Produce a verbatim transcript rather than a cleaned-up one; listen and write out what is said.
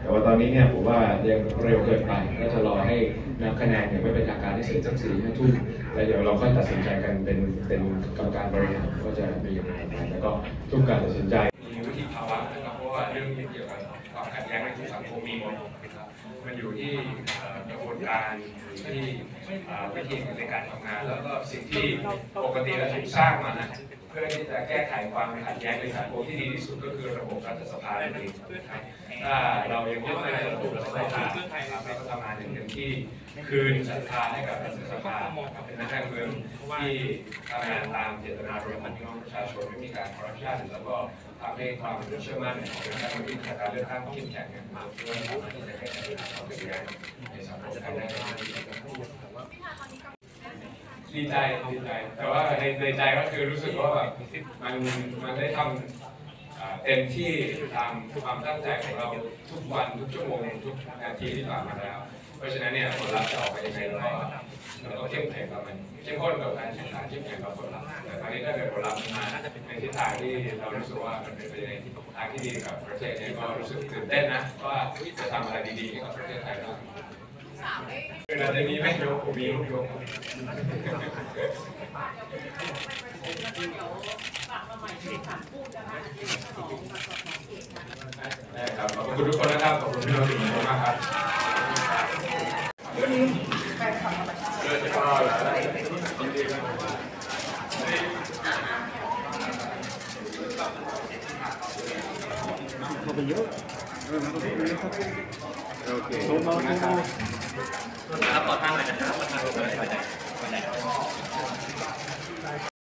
แต่ว่าตอนนี้เนี่ยผมว่ายังเร็วเกินไปก็จะรอให้นับคะแนนอย่างไม่เป็นทางการที่เสร็จสักสี่ห้าทุ่มแล้วเดี๋ยวเราค่อยตัดสินใจกันเป็นเป็นกรรมการบริหารก็จะมีอย่างไรแล้วก็ทุกการตัดสินใจมีวิธีภาวะนะครับเพราะว่าเรื่องเกี่ยวกับความขัดแย้งในทุกสังคมมีหมดนะครับมันอยู่ที่กระบวนการที่วิธีในการทำงานแล้วก็สิ่งที่ปกติเราถูกสร้างมานะเพื่อที่จะแก้ไขความขัดแย้งในสังคมที่ดีที่สุดก็คือระบบรัฐสภานั่นเองนะครับถ้าเรายังยึดในระบบรัฐสภาเราก็ทำงานอย่างเต็มที่คืนศรัทธาให้กับรัฐสภาเป็นนักการเมืองที่ทำงานตามเจตนารมณ์ของพี่น้องประชาชนไม่มีการคอร์รัปชันแล้วก็ทำให้ความเชื่อมั่นของการเมืองการเลือกตั้งเข้มแข็งมากเพื่อสามารถที่จะแก้ไขความขัดแย้งในสังคมไทยได้ดีใจดีใจแต่ว่าในในใจก็คือรู้สึกว่าแบบมันมันได้ทำเต็มที่ตามความตั้งใจของเราทุกวันทุกชั่วโมงทุกนาทีที่ผ่านมาแล้วเพราะฉะนั้นเนี่ยผลลัพธ์จะออกมายังไงเราก็เราก็เข้มแข็งกับมันเข้มข้นกับการแข่งขันเข้มแข็งกับผลลัพธ์แต่ครั้งนี้ถ้าเกิดผลลัพธ์มาในทิศทางที่เรารู้สึกว่ามันเป็นไปในทางที่ดีกับประเทศเนี่ยก็รู้สึกตื่นเต้นนะว่าจะทำอะไรดีๆให้กับประเทศไทยได้คือเราจะมีไม่ยกผมมีลูกยกได้ครับขอบคุณทุกคนนะครับขอบคุณพี่น้องทุกคนมากครับเลือดจะเข้าแล้วยินดีครับเข้าไปเยอะเออเข้าไปเยอะครับโอเคโทรมาโทรมาครับขอทางหน่อยนะครับขอทางหน่อย